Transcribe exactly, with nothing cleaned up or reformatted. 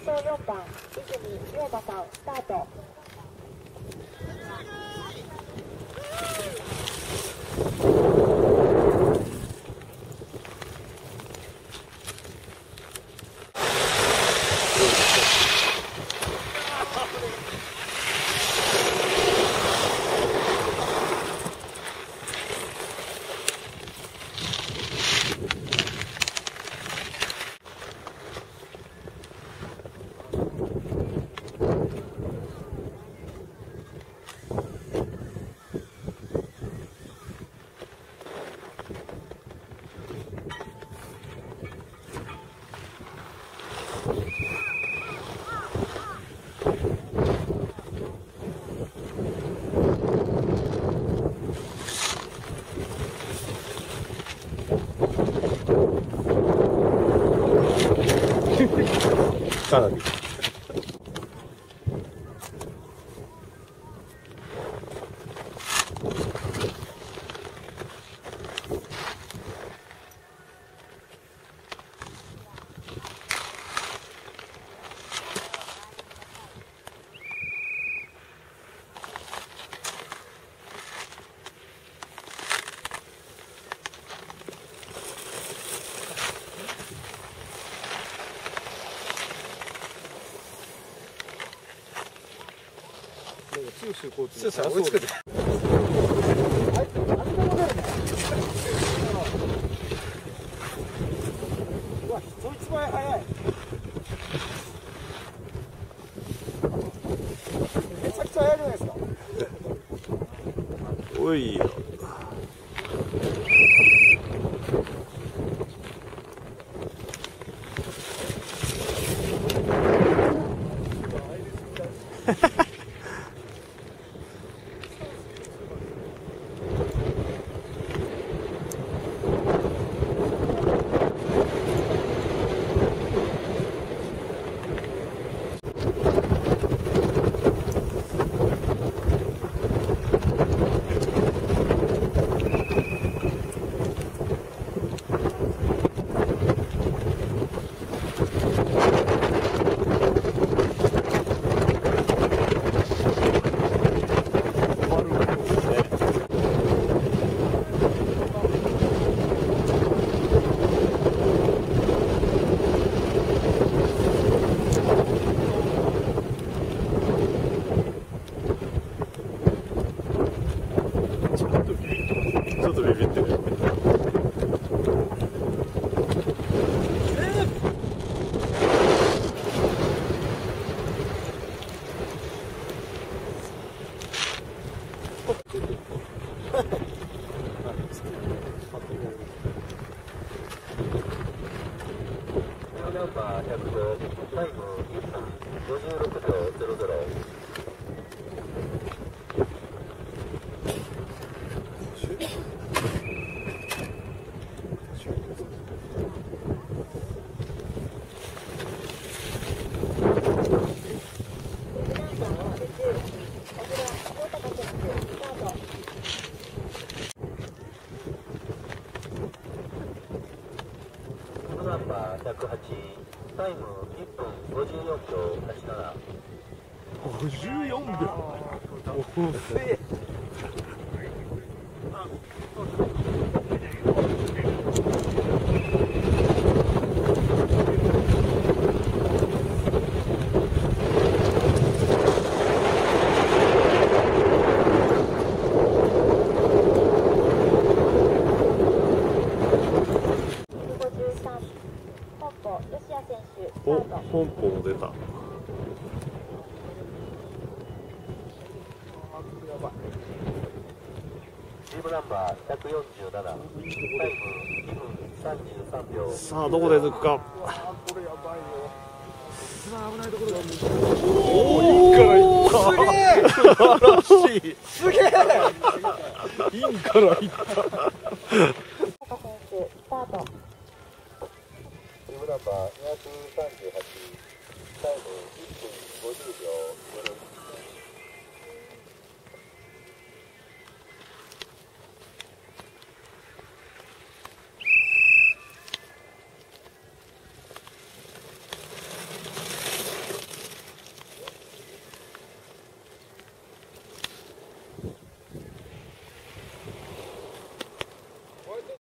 走よんばん、泉優馬さん、スタート。 かなり。強さ追いつけて。うわ、そいつ前早い。めちゃくちゃ早いじゃないですか。おいよ。ちょっとビビってる。ナンバーひゃくご、タイムいっぷんごじゅうろくびょうゼロゼロ。ナンバーひゃくはち、タイムいっぷんごじゅうよんびょうはちなな。ごじゅうよんびょう。遅え。お、本邦も出た。チームナンバーひゃくよんじゅうなな、タイムにふんさんじゅうさんびょう。さあどこで抜くか。これやばいよ。一番危ないところが。おお、いいからいった。すげえ。素晴らしい。すげえ。いいからいった。チームナンバーにひゃくさんじゅうはち、タイムいっぷんごじゅうびょうゼロいち。